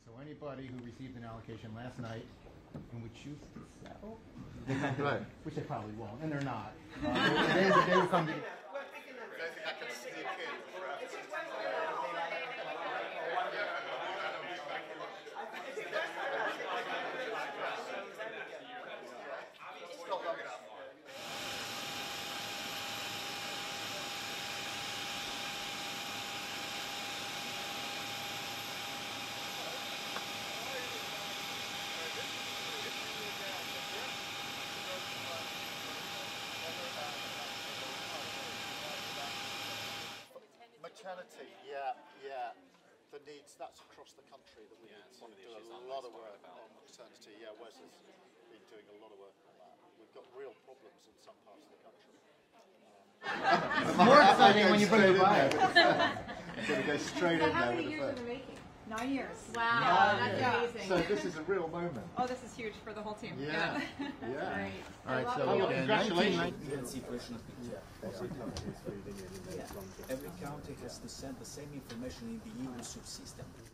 So anybody who received an allocation last night and would choose to sell, Right. which they probably won't, and they're not. They will come to. Maternity, yeah. The needs, that's across the country that we need to do a lot of work on maternity. Yeah, Wes has been doing a lot of work on that. We've got real problems in some parts of the country. It's more exciting when you bring the bio. I'm going to go straight in How there many with the years first. in the making? 9 years. Wow, that's amazing. So this is a real moment. Oh, this is huge for the whole team. Yeah. Great. All right, Oh, well, so congratulations. Every county has to send the same information in the EU subsystem.